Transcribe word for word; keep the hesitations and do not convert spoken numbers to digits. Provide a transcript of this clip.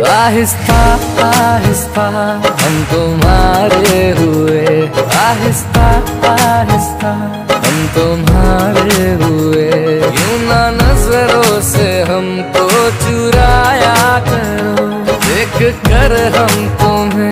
आहिस्ता आहिस्ता हम तुम्हारे हुए, आहिस्ता आहिस्ता हम तुम्हारे हुए। यूं ना नजरों से हमको चुराया करो, देख कर हमको